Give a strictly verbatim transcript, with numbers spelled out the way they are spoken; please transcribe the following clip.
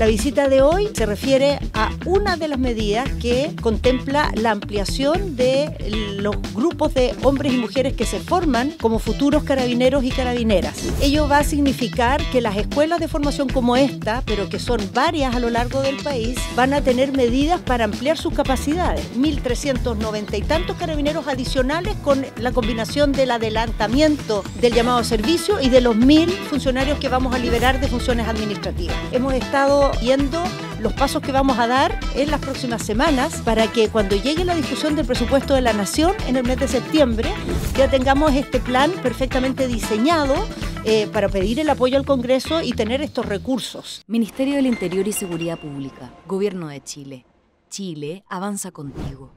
visita de hoy se refiere a una de las medidas que contempla la ampliación de los grupos de hombres y mujeres que se forman como futuros carabineros y carabineras. Ello va a significar que las escuelas de formación como esta, pero que son varias a lo largo del país, van a tener medidas para ampliar sus capacidades. mil trescientos noventa y tantos carabineros adicionales con la combinación del adelantamiento del llamado a servicio y de los mil funcionarios que vamos a liberar de funciones administrativas. Hemos estado viendo los pasos que vamos a dar en las próximas semanas para que cuando llegue la discusión del presupuesto de la Nación en el mes de septiembre ya tengamos este plan perfectamente diseñado eh, para pedir el apoyo al Congreso y tener estos recursos. Ministerio del Interior y Seguridad Pública, Gobierno de Chile. Chile avanza contigo.